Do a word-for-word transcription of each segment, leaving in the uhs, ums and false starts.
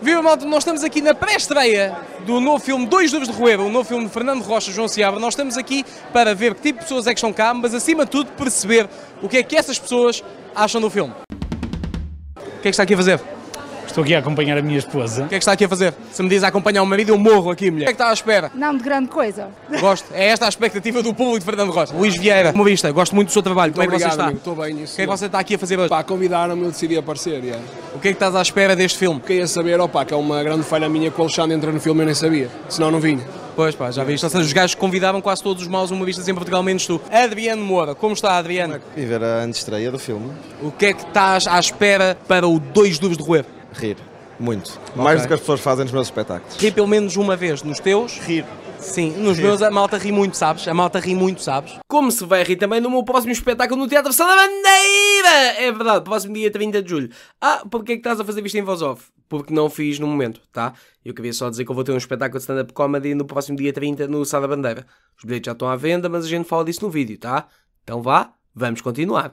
Viva malta, nós estamos aqui na pré-estreia do novo filme Dois Dúvidas de Roer, o novo filme de Fernando Rocha e João Seabra. Nós estamos aqui para ver que tipo de pessoas é que estão cá, mas acima de tudo perceber o que é que essas pessoas acham do filme. O que é que está aqui a fazer? Estou aqui a acompanhar a minha esposa. O que é que está aqui a fazer? Se me diz a acompanhar o marido, eu morro aqui, mulher. O que é que está à espera? Não de grande coisa. Gosto. É esta a expectativa do público de Fernando Rocha. Luís Vieira, como vista, gosto muito do seu trabalho. Como é que você está? Estou bem nisso. O que é que você está aqui a fazer hoje? Pá, convidaram-me, eu decidi aparecer. Yeah. O que é que estás à espera deste filme? Queria saber, opá, que é uma grande falha minha que o Alexandre entra no filme e eu nem sabia. Senão não vinha. Pois pá, já viste. Ou seja, os gajos que convidavam quase todos os maus humoristas em Portugal, menos tu. Adriano Moura, como está, Adriano? E ver a antestreia do filme. O que é que estás à espera para o Dois Dúvidas de Roer? Rir. Muito. Mais do que as pessoas fazem nos meus espetáculos. Ri pelo menos uma vez nos teus? Rir. Sim, nos Rir. meus a malta ri muito, sabes? A malta ri muito, sabes? Como se vai rir também no meu próximo espetáculo no Teatro Sá da Bandeira! É verdade, próximo dia trinta de julho. Ah, porque é que estás a fazer isto em voz off? Porque não fiz no momento, tá? Eu queria só dizer que eu vou ter um espetáculo de stand-up comedy no próximo dia trinta no Sá da Bandeira. Os bilhetes já estão à venda, mas a gente fala disso no vídeo, tá? Então vá, vamos continuar.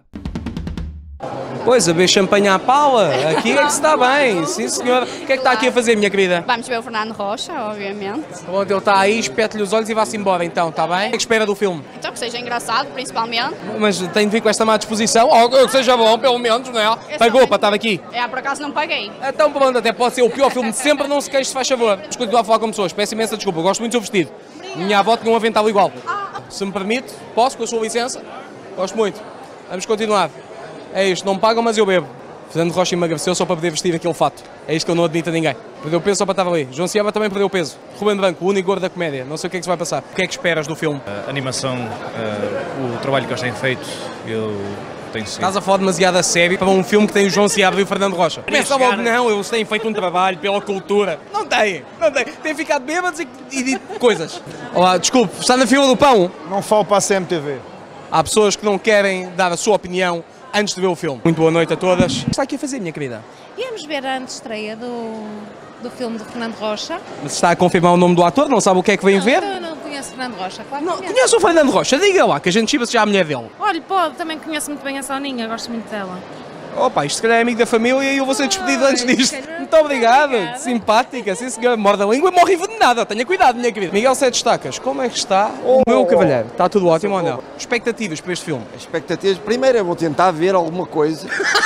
Pois, a ver champanhe à pala, aqui é que se está bem, sim senhora. O que é que está aqui a fazer, minha querida? Vamos ver o Fernando Rocha, obviamente. Onde ele está aí, espete-lhe os olhos e vá-se embora então, está bem? O que é que espera do filme? Então que seja engraçado, principalmente. Mas tem de vir com esta má disposição, ou que seja bom, pelo menos, não é? Esse Pagou momento- para estar aqui. É, por acaso não paguei. Então pronto, até pode ser o pior filme de sempre, não se queixe, se faz favor. Vamos continuar a falar com pessoas, peço imensa desculpa, eu gosto muito do seu vestido. Minha avó tinha um avental igual. Se me permite, posso, com a sua licença? Gosto muito. Vamos continuar. É isto, não me pagam, mas eu bebo. Fernando Rocha emagreceu só para poder vestir aquele fato. É isto que eu não admito a ninguém. Perdeu peso só para estar ali. João Seabra também perdeu peso. Ruben Branco, o único gordo da comédia. Não sei o que é que se vai passar. O que é que esperas do filme? A animação, uh, o trabalho que eles têm feito, eu tenho seguido. Estás a falar demasiado a sério para um filme que tem o João Seabra e o Fernando Rocha. Começa logo, não, eles têm feito um trabalho pela cultura. Não têm, não têm. Têm ficado bêbados e, e dito coisas. Olá, desculpe, está na fila do pão? Não falo para a C M T V. Há pessoas que não querem dar a sua opinião antes de ver o filme. Muito boa noite a todas. O que está aqui a fazer, minha querida? Íamos ver a antestreia do, do filme de Fernando Rocha. Mas está a confirmar o nome do ator? Não sabe o que é que vem não, ver? Eu não conheço Fernando Rocha, claro que Não, conheço. conhece o Fernando Rocha? Diga lá, que a gente chiva-se já a mulher dele. Olha, pode, também conheço muito bem a Soninha, gosto muito dela. Opa, isto se calhar é amigo da família e eu vou ser despedido Ai, antes disto. se calhar. Muito obrigado, Obrigada. simpática, sim senhor. Morde a língua e morre envenenada. Tenha cuidado, minha querida. Miguel Sete Estacas, como é que está o meu cavalheiro? Está tudo ótimo ou não? Expectativas para este filme? Expectativas, primeiro eu vou tentar ver alguma coisa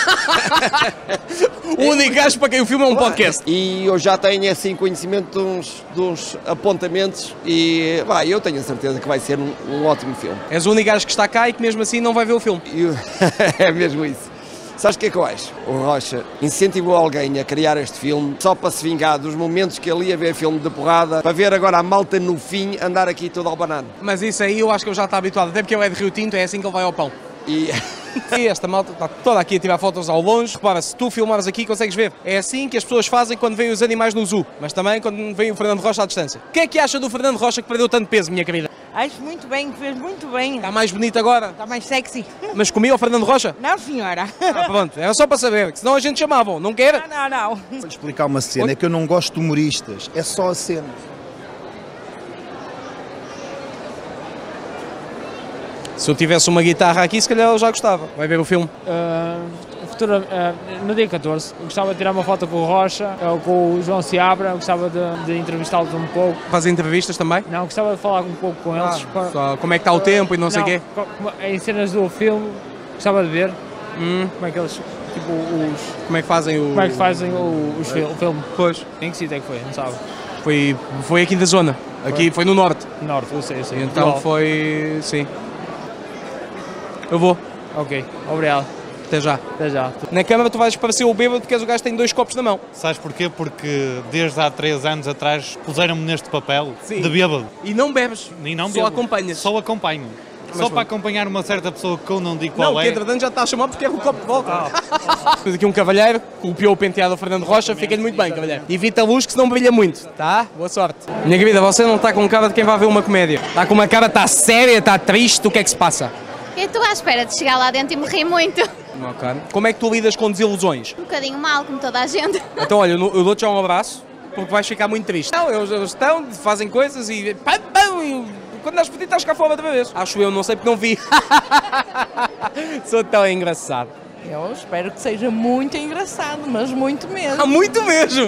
O único gajo para quem o filme é um podcast. e eu já tenho assim conhecimento de uns, de uns apontamentos e vai, eu tenho a certeza que vai ser um, um ótimo filme. És o único gajo que está cá e que mesmo assim não vai ver o filme. E eu- é mesmo isso. Sabes o que é que eu acho? O Rocha incentivou alguém a criar este filme só para se vingar dos momentos que ele ia ver filme de porrada, para ver agora a malta no fim andar aqui todo ao banano. Mas isso aí eu acho que eu já está habituado, até porque ele é de Rio Tinto, é assim que ele vai ao pão. E E esta malta está toda aqui a tirar fotos ao longe. Repara, se tu filmares aqui consegues ver. É assim que as pessoas fazem quando veem os animais no zoo, mas também quando vem o Fernando Rocha à distância. O que é que acha do Fernando Rocha que perdeu tanto peso, minha querida? Acho muito bem, fez muito bem. Está mais bonito agora? Está mais sexy. Mas comia o Fernando Rocha? Não, senhora. Ah, pronto, era só para saber, que senão a gente chamava. Não quer? Não, não, não. Vou-lhe explicar uma cena, é que eu não gosto de humoristas. É só a cena. Se eu tivesse uma guitarra aqui, se calhar eu já gostava. Vai ver o filme? Uh, futura, uh, no dia catorze, eu gostava de tirar uma foto com o Rocha, uh, com o João Seabra, eu gostava de, de entrevistá-los um pouco. Faz entrevistas também? Não, gostava de falar um pouco com eles. para- Só como é que está o tempo e não sei o quê? co- como- em cenas do filme, gostava de ver Hum, como é que eles, tipo, os, como é que fazem o... como é que fazem o, os fil- o filme. Pois, Em que sítio é que foi, não sabe? foi, foi aqui da zona. Aqui foi no norte. Norte, eu sei, eu sei. Então Portugal. foi... sim. Eu vou. Ok, obrigado. Até já. Até já. Na câmara tu vais parecer o bêbado porque és o gajo que tem dois copos na mão. Sabes porquê? Porque desde há três anos atrás puseram-me neste papel Sim. de bêbado. E não bebes. E não Só bebo. acompanhas. Só acompanho. Só pronto. para acompanhar uma certa pessoa que eu não digo qual Não, o é. que entretanto já está a chamar porque é o copo de volta. Temos aqui um cavalheiro, copiou o penteado do Fernando Rocha, fica-lhe muito bem, cavalheiro. Evita a luz que senão brilha muito, tá? Boa sorte. Minha querida, você não está com cara de quem vai ver uma comédia. Está com uma cara, está séria, está triste, o que é que se passa? Eu estou à espera de chegar lá dentro e me rir muito. Ok. Como é que tu lidas com desilusões? Um bocadinho mal, como toda a gente. Então olha, eu eu dou-te já um abraço, porque vais ficar muito triste. Não, eles, eles estão, fazem coisas e... Pam, pam, e quando és pedido estás cá fora outra vez. Acho eu, não sei porque não vi. Sou tão engraçado. Eu espero que seja muito engraçado, mas muito mesmo. Há muito mesmo!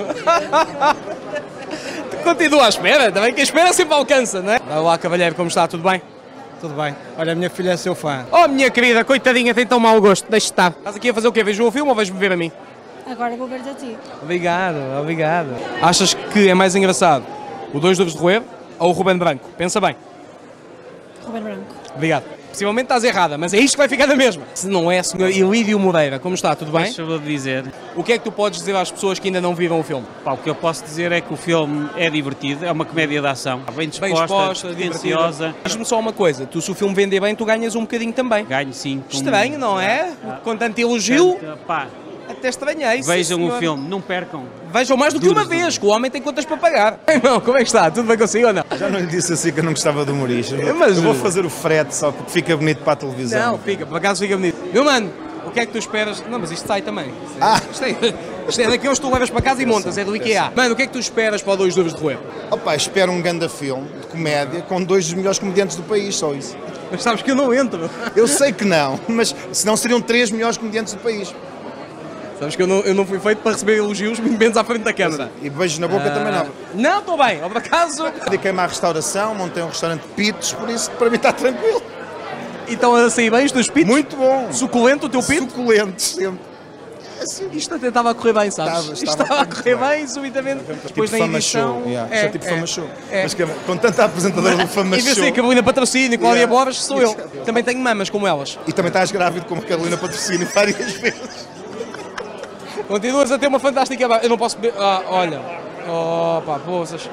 Continua à espera, também que a espera sempre alcança, não é? Olá, cavalheiro, como está? Tudo bem? Tudo bem. Olha, a minha filha é seu fã. Oh, minha querida, coitadinha, tem tão mau gosto, deixa estar. Estás aqui a fazer o quê? Vejo o filme ou vais-me ver a mim? Agora vou ver-te a ti. Obrigado, obrigado. Achas que é mais engraçado o Dois Dúvidas de Roer ou o Ruben Branco? Pensa bem. Ruben Branco. Obrigado. Possivelmente estás errada, mas é isto que vai ficar na mesma. Se não é, senhor Ilídio Moreira, como está? Tudo bem? Deixa-me dizer. O que é que tu podes dizer às pessoas que ainda não viram o filme? Pá, o que eu posso dizer é que o filme é divertido, é uma comédia de ação, bem disposta, bem disposta, atenciosa. Diz-me só uma coisa, tu se o filme vender bem, tu ganhas um bocadinho também. Ganho sim. Com... Estranho, não é? Ah. Com tanto elogio. Pá. Até estranhei. Vejam senhor. o filme, não percam. Vejam mais do que uma vez, que o homem tem contas para pagar. Irmão, como é que está? Tudo bem consigo ou não? Já não lhe disse assim que eu não gostava de humorista. Mas... Eu vou fazer o frete só porque fica bonito para a televisão. Não, fica, por acaso fica bonito. Meu mano, o que é que tu esperas? Não, mas isto sai também. Ah. Isto é, isto é daqueles que tu levas para casa e montas, é do IKEA. Mano, o que é que tu esperas para o Dois Dúvidas de Roer? Opa, espero um grande filme de comédia com dois dos melhores comediantes do país, só isso. Mas sabes que eu não entro. Eu sei que não, mas senão seriam três melhores comediantes do país. Sabes que eu não, eu não fui feito para receber elogios, muito menos à frente da câmara. E beijos na boca ah, também não. Não, estou bem, por acaso. Dediquei-me à restauração, montei um restaurante de pitos, por isso para mim está tranquilo. E estão a sair bem os teus pitos? Muito bom. Suculento o teu pito? Suculento, sempre. Assim. Isto até estava a correr bem, sabes? Estava, Isto estava estava a correr bem, bem subitamente. Depois tipo da edição... Show. Yeah. É, Isto é tipo é, Fama Show. É. Mas que, com tanta apresentadora do Fama Show... E vê-se a Carolina Patrocínio, Cláudia yeah. Boras, sou eu. Também tenho mamas como elas. E também estás grávido como a Carolina Patrocínio várias vezes. Continuas a ter uma fantástica... Eu não posso beber... Ah, olha. Oh, pá, poças.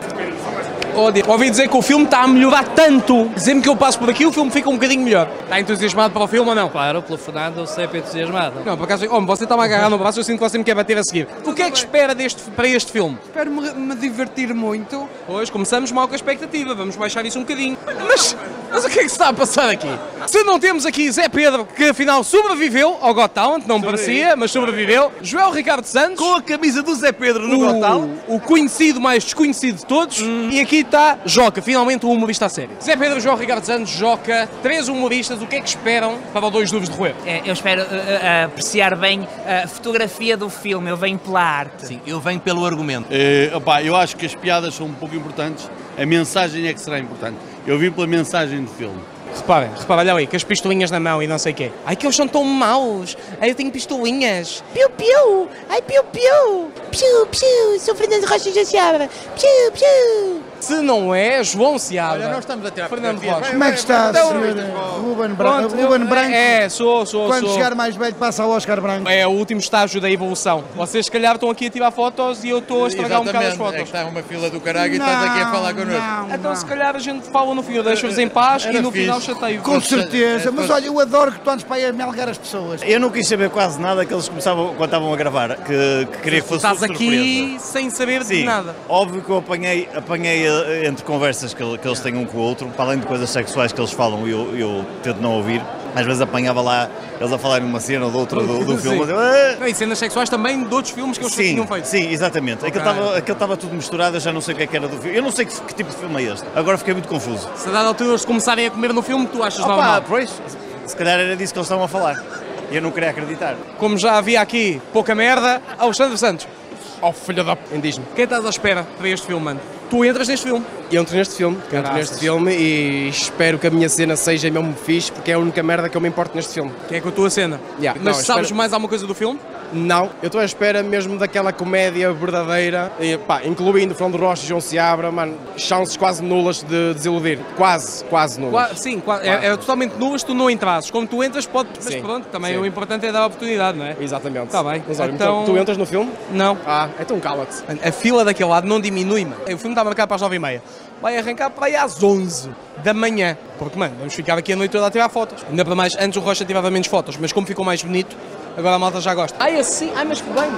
Oh, ouvi dizer que o filme está a melhorar tanto. Dizem-me que eu passo por aqui o filme fica um bocadinho melhor. Está entusiasmado para o filme ou não? Claro, pelo Fernando eu sempre entusiasmado. Não, por acaso... Oh, você está-me a agarrar no braço, eu sinto que você me quer bater a seguir. O que é que espera deste, para este filme? Espero me, me divertir muito. Pois, começamos mal com a expectativa. Vamos baixar isso um bocadinho. Mas, mas o que é que se está a passar aqui? Se não temos aqui Zé Pedro, que afinal sobreviveu ao Got Talent, não me parecia, mas sobreviveu. Joel Ricardo Santos. Com a camisa do Zé Pedro no o, Got Talent. O conhecido mais desconhecido de todos. Hum. E aqui está Joca, finalmente um humorista a sério. Zé Pedro, Joel Ricardo Santos, Joca, três humoristas. O que é que esperam para o Dois Dúvidas de Roer? É, eu espero uh, uh, apreciar bem a fotografia do filme. Eu venho pela arte. Sim, eu venho pelo argumento. É, opa, eu acho que as piadas são um pouco importantes. A mensagem é que será importante. Eu vim pela mensagem do filme. Reparem, reparem, olha aí, com as pistolinhas na mão e não sei o quê. Ai, que eles são tão maus. Ai, eu tenho pistolinhas. Piu, piu. Ai, piu, piu. Piu, piu. Sou Fernando Rocha de Seabra. Piu, piu. Se não é, João Seabra. Olha, nós estamos a tirar Fernando Rocha. Como é que está, então, senhor Ruben Branco? Ruben Branco? É, sou, sou, Quando sou. chegar mais velho, passa ao Oscar Branco. É o último estágio da evolução. Vocês, se calhar, estão aqui a tirar fotos e eu estou a estragar Exatamente. um bocado as fotos. É que está uma fila do caralho e estás aqui a falar connosco. Não, então, não. se calhar, a gente fala no fim. Eu deixo-vos em paz Era e no fixe. final chateio. Com certeza, mas olha, eu adoro que tu andes para aí a melgar as pessoas. Eu não quis saber quase nada que eles começavam quando estavam a gravar, que, que queria que fosse Estás surpresa. aqui sem saber Sim, de nada. Óbvio que eu apanhei, apanhei uh, entre conversas que, que eles têm um com o outro, para além de coisas sexuais que eles falam e eu, eu tento não ouvir. Às vezes apanhava lá eles a falarem uma cena ou de outra do, do filme. Eu, ah! Não, e cenas sexuais também de outros filmes que eles sim, tinham feito. Sim, exatamente. Okay. Aquilo estava tudo misturado, eu já não sei o que é que era do filme. Eu não sei que, que tipo de filme é este. Agora fiquei muito confuso. Se a dada altura eles começarem a comer no filme, tu achas Opa, normal? Pois, se calhar era disso que eles estavam a falar. E eu não queria acreditar. Como já havia aqui pouca merda, Alexandre Santos. Oh, filha da p... Diz-me, quem estás à espera para este filme, mano? Tu entras neste filme? Eu entro neste filme, eu entro neste filme e espero que a minha cena seja mesmo fixe, porque é a única merda que eu me importo neste filme. Que é com a tua cena? Yeah. Mas não, sabes espero... mais alguma coisa do filme? Não, eu estou à espera mesmo daquela comédia verdadeira, e, pá, incluindo o Fernando Rocha e João Seabra, mano, chances quase nulas de desiludir. Quase, quase nulas. Qua, sim, qua, quase. É, é totalmente nulas, tu não entrasses. Como tu entras, pode... Mas sim, pronto, também sim. O importante é dar a oportunidade, não é? Exatamente. Está bem. Mas olha, então... tu entras no filme? Não. Ah, então cala-te. A fila daquele lado não diminui, mano. O filme está marcado para as nove e meia. Vai arrancar para aí às onze da manhã. Porque, mano, vamos ficar aqui a noite toda a tirar fotos. Ainda para mais, antes o Rocha tirava menos fotos, mas como ficou mais bonito, agora a malta já gosta. Ai, assim, ai, mas que bem.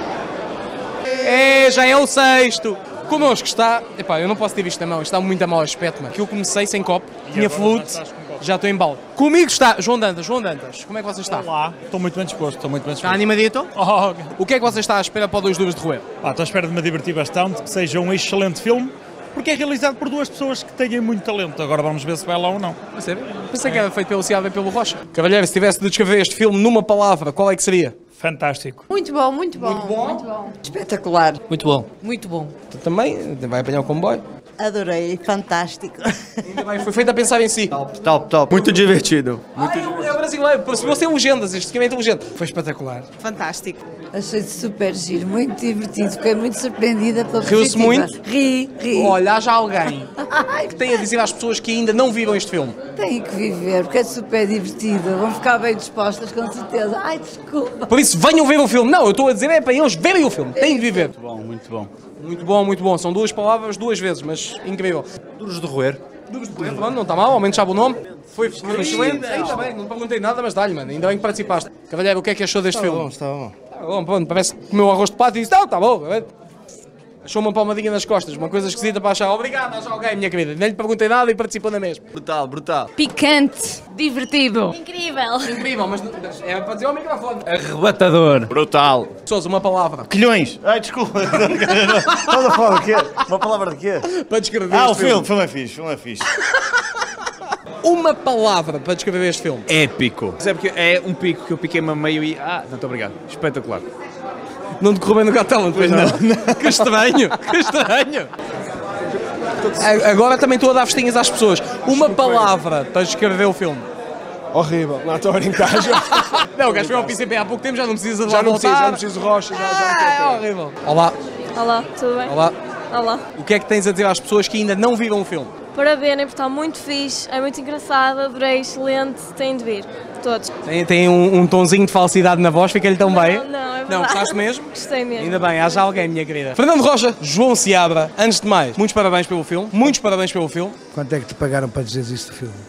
É, já é o sexto. Connosco está... Epá, eu não posso ter visto na mão, isto está muito a mau aspecto, mano. Que eu comecei sem copo, e tinha flute, já estou em balde. Comigo está João Dantas. João Dantas, como é que você está? Olá, estou muito bem disposto, estou muito bem disposto. Está animadito? Oh, okay. O que é que você está à espera para o Dois Dúvidas de Roer? Ah, estou à espera de me divertir bastante, que seja um excelente filme porque é realizado por duas pessoas que têm muito talento. Agora vamos ver se vai lá ou não. A sério? Pensei que era feito pelo Seabra e pelo Rocha. Cavalheiro, se tivesse de descrever este filme numa palavra, qual é que seria? Fantástico. Muito bom, muito bom. Muito bom? Muito bom. Espetacular. Muito bom. Muito bom. Tu também vai apanhar o comboio? Adorei, fantástico. Ainda bem, foi feito a pensar em si. Top, top, top. Muito divertido. Muito ah, é, é brasileiro, percebeu ser legendas, este filme é inteligente. Foi espetacular. Fantástico. Achei super giro, muito divertido, fiquei muito surpreendida pela Riu-se muito? Ri, ri. Olha, há já alguém que tem a dizer às pessoas que ainda não viram este filme. Tem que viver, porque é super divertido, vão ficar bem dispostas, com certeza. Ai, desculpa. Por isso, venham ver o filme. Não, eu estou a dizer é para eles verem o filme, têm de viver. Muito bom, muito bom. Muito bom, muito bom. São duas palavras duas vezes, mas incrível. Duros de roer. Duros de roer, pronto, não está mal, ao menos sabe o nome. Foi, foi excelente. Ainda bem, não perguntei nada, mas dá-lhe, mano. Ainda bem que participaste. Cavalheiro, o que é que achou deste Está filme? bom, está bom. Está bom, pronto, parece que comeu arroz de pato e disse, não, está bom. Achou uma palmadinha nas costas, uma coisa esquisita para achar. Obrigado, achou alguém, minha querida. Nem lhe perguntei nada e participou na mesma. Brutal, brutal. Picante. Divertido. Incrível. Incrível, mas é para dizer ao microfone. Arrebatador. Brutal. Sousa, uma palavra. Quilhões. Ai, desculpa. Estás a falar de quê? Uma palavra de quê? Para descrever Ah, o este filme. filme. O filme é fixe, o filme é fixe. Uma palavra para descrever este filme. Épico. É porque é um pico que eu piquei-me a meio e... Ah, não, estou obrigado. Espetacular. Não decorreu bem no Got Talent, pois não? não. Que estranho, que estranho. Agora também estou a dar festinhas às pessoas. Uma palavra para descrever o filme. Horrível. Não, estou a brincar. Não, o gajo foi ao P C P há pouco tempo, já não precisa de lá Já não voltar. preciso, já não preciso de rocha. Já, já Ah, é horrível. Olá. Olá, tudo bem? Olá. Olá. O que é que tens a dizer às pessoas que ainda não viram o filme? Para verem, porque está muito fixe, é muito engraçado, adorei, excelente, têm de vir, todos. Tem, tem um, um tonzinho de falsidade na voz, fica-lhe tão bem. Não, não, é verdade. Não, gostaste mesmo? Gostei mesmo. Ainda bem, haja alguém, minha querida. Fernando Rocha, João Seabra, antes de mais, muitos parabéns pelo filme, muitos parabéns pelo filme. Quanto é que te pagaram para dizer isso do filme?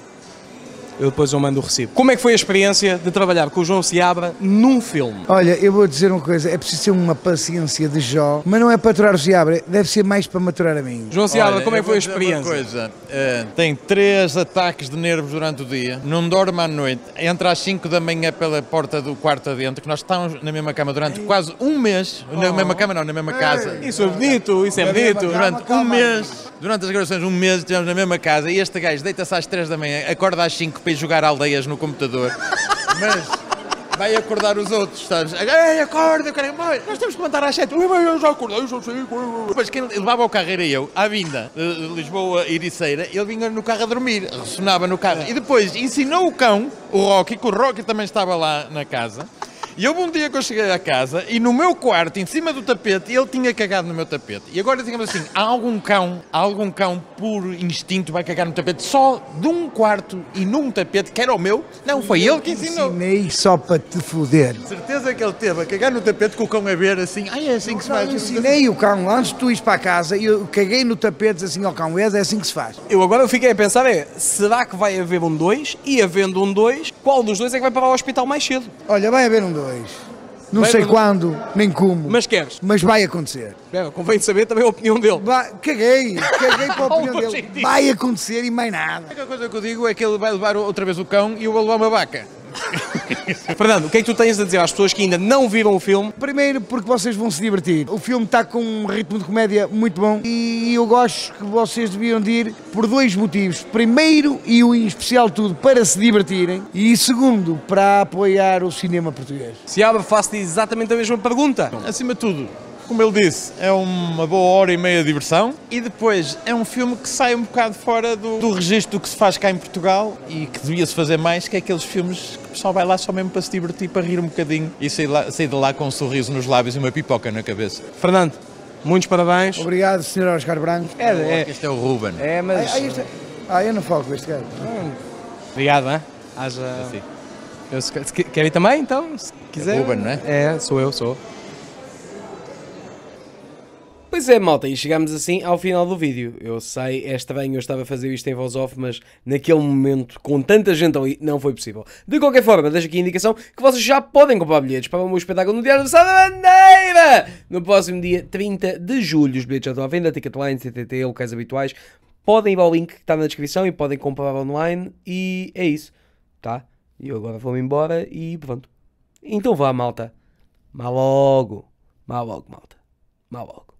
Eu depois eu mando o recibo. Como é que foi a experiência de trabalhar com o João Seabra num filme? Olha, eu vou dizer uma coisa, é preciso ter uma paciência de Jó, mas não é para maturar o Seabra, deve ser mais para maturar a mim. João Seabra, Olha, como é que foi a eu vou dizer experiência? uma coisa, uh, tem três ataques de nervos durante o dia, não dorme à noite, entra às cinco da manhã pela porta do quarto adentro, que nós estamos na mesma cama durante quase um mês, oh. na mesma cama não, na mesma casa. Isso é bonito, isso é bonito. Durante um mês, durante as gravações, um mês, estivemos na mesma casa e este gajo deita-se às três da manhã, acorda às cinco para ir jogar aldeias no computador, mas vai acordar os outros, sabes? Ei, acorda, eu quero... nós temos que levantar às sete. Eu já acordei, eu já sei. Depois quem levava o carro era eu, à vinda de Lisboa a Ericeira, ele vinha no carro a dormir, ressonava no carro. E depois ensinou o cão, o Rocky, que o Rocky também estava lá na casa. E houve um dia que eu cheguei à casa e no meu quarto, em cima do tapete, ele tinha cagado no meu tapete. E agora digamos assim, há algum cão, há algum cão por instinto vai cagar no tapete só de um quarto e num tapete, que era o meu? Não, foi ele que ensinou. Ensinei só para te foder. Certeza que ele teve a cagar no tapete com o cão a ver assim, ai é assim que se faz. Eu ensinei o cão, antes de tu ires para a casa, eu caguei no tapete assim ao cão, é assim que se faz. Eu agora fiquei a pensar é, será que vai haver um dois? E havendo um dois, qual dos dois é que vai para o hospital mais cedo? Olha, vai haver um dois. Não vai sei quando, nem como. Mas queres? Mas vai acontecer. É, convém saber também a opinião dele. Vai, caguei, caguei para a opinião dele. Vai acontecer e mais nada. A única coisa que eu digo é que ele vai levar outra vez o cão e eu vou levar uma vaca. Fernando, o que é que tu tens a dizer às pessoas que ainda não viram o filme? Primeiro porque vocês vão se divertir. O filme está com um ritmo de comédia muito bom e eu gosto que vocês deviam de ir por dois motivos. Primeiro, e o em especial tudo, para se divertirem. E segundo, para apoiar o cinema português. Seabra, faço-te exatamente a mesma pergunta. Acima de tudo, como ele disse, é uma boa hora e meia de diversão e depois é um filme que sai um bocado fora do, do registro que se faz cá em Portugal e que devia-se fazer mais, que é aqueles filmes que o pessoal vai lá só mesmo para se divertir, para rir um bocadinho e sair, lá, sair de lá com um sorriso nos lábios e uma pipoca na cabeça. Fernando, muitos parabéns. Obrigado, senhor Oscar Branco. É, é. Este é o Ruben. É, mas... Ah, este... ah, eu não falo com este cara. Obrigado, hein? Haja... Assim. Eu, se, quer ir também, então? Se quiser. É Ruben, não é? É, sou eu, sou. Pois é, malta, e chegamos assim ao final do vídeo. Eu sei, é estranho, eu estava a fazer isto em voz off, mas naquele momento, com tanta gente ali, não foi possível. De qualquer forma, deixo aqui a indicação que vocês já podem comprar bilhetes para o meu espetáculo no Diário da Bandeira no próximo dia trinta de julho. Os bilhetes já estão à venda, Ticketline, C T T, locais habituais. Podem ir ao link que está na descrição e podem comprar online. E é isso, tá? E eu agora vou-me embora e pronto. Então vá, malta. Mal logo. Mal logo, malta. Mal logo.